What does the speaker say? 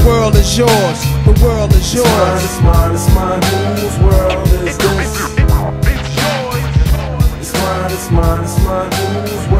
world is yours. The world is yours. It's mine, it's mine, whose world is this? It's mine, it's mine, it's mine, whose world